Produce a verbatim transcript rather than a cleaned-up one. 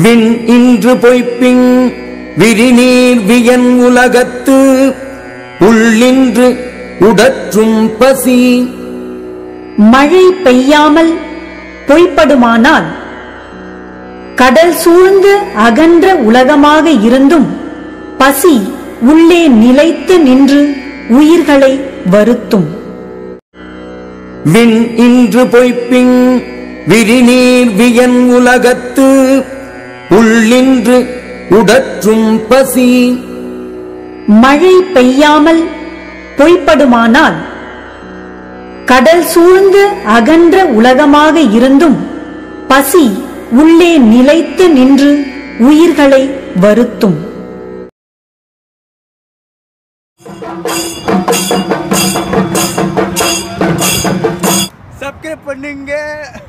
விண் இன்று பொய்ப்பின் விரிநீர் வியன் உலகத்து உள்ளின்று உடற்றும் பசி. மழை பெய்யாமல் பொய்ப்படுமானால் கடல் சூழ்ந்து அகன்ற உலகமாக இருந்தும் பசி உள்ளே நிலைத்து நின்று உயிர்களை வருத்தும். விண் இன்று பொய்ப்பின் விரிநீர் வியன் உலகத்து உள்ளின்று உடற்றும் பசி. மழை பெய்யாமல் பொய்ப்படுமானால் கடல் சூழ்ந்து அகன்ற உலகமாக இருந்தும் பசி உள்ளே நிலைத்து நின்று உயிர்களை வருத்தும். சப்ஸ்கிரைப் பண்ணுங்க.